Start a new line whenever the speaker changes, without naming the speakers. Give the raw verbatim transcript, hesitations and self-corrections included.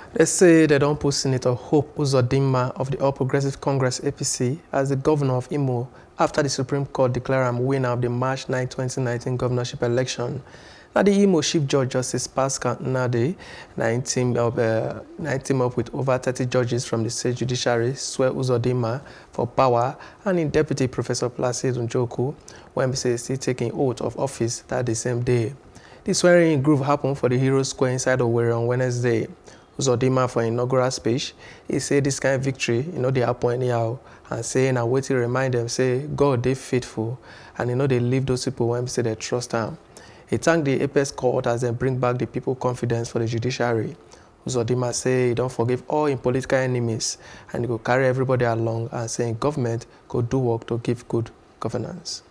They say they don't put Senator Hope Uzodinma of the All Progressive Congress A P C as the governor of Imo after the Supreme Court declared him winner of the March ninth twenty nineteen governorship election. Now the Imo Chief Judge Justice Pascal Nnadi, now team up, uh, team up with over thirty judges from the state judiciary, swear Uzodinma for power, and in Deputy Professor Placid Njoku, when he is still taking oath of office that the same day. The swearing-in groove happened for the Hero Square inside Owerri on Wednesday. Uzodinma for inaugural speech, he said this kind of victory, you know, they happen anyhow, and saying and wait to remind them, say, God, they faithful, and you know, they leave those people when they say they trust them. He thanked the Apex Court as they bring back the people confidence for the judiciary. Uzodinma say he don't forgive all in political enemies, and he will carry everybody along and saying government could do work to give good governance.